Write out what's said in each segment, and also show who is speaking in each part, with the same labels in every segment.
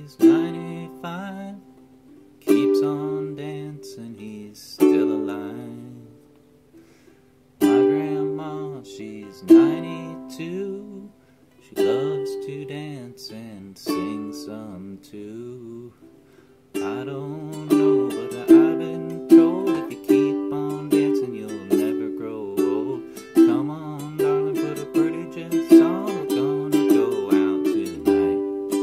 Speaker 1: he's 95, keeps on dancing, he's still alive. My grandma, she's 92, she loves to dance and sing some too. I don't know, but I've been told if you keep on dancing, you'll never grow old. Come on, darling, put a pretty dress on, we're gonna go out tonight.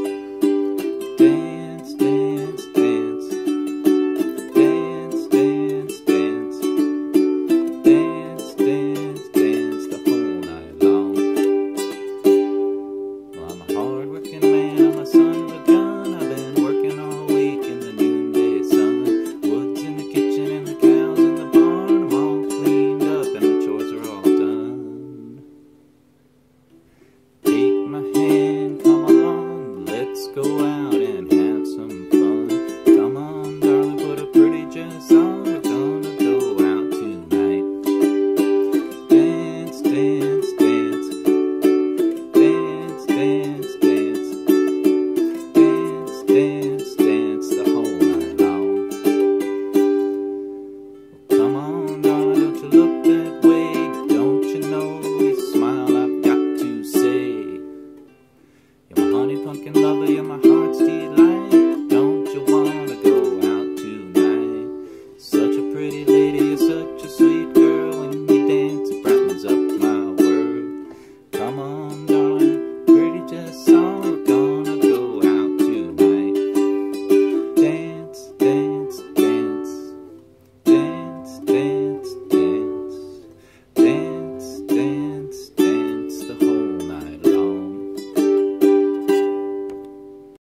Speaker 1: Dance, dance, dance, dance, dance, dance, dance, dance, dance the whole night long. Well, I'm a hard-working man, I'm a son of a gun, I've been working all week in the noonday sun. Wood's in the kitchen and the cows in the barn, I'm all cleaned up and the chores are all done. Take my hand, come along, let's go out and have some fun. Come on, darling, put a pretty dress on, we're gonna go out tonight. Dance, dance, dance, dance, dance, dance, dance, dance, dance the whole night long. Come on, darling, don't you look that way, don't you know you smile, I've got to say. You're my honey pumpkin lover, you're my heart's